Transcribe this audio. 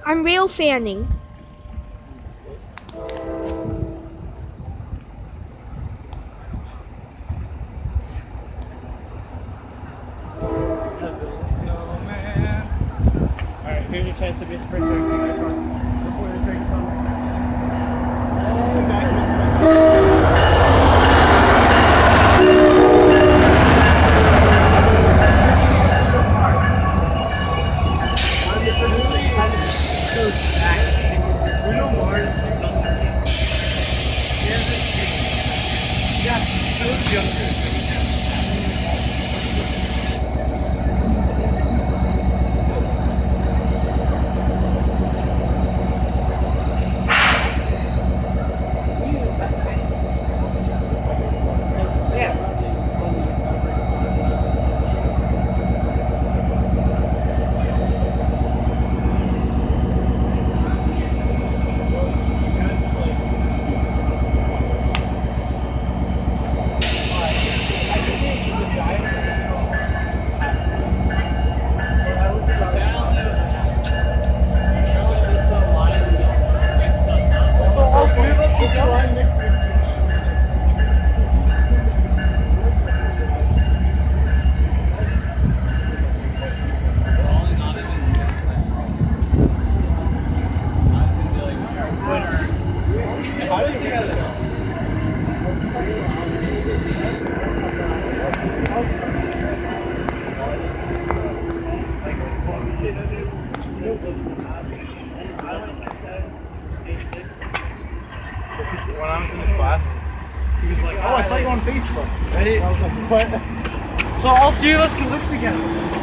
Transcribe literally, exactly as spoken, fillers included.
I'm Railfanning. Alright, here's your chance to be a spring break before the drink comes. Some documents. When I was in this class, he was like, oh, I saw you on Facebook. Ready? I was like, what? So all three of us can live together.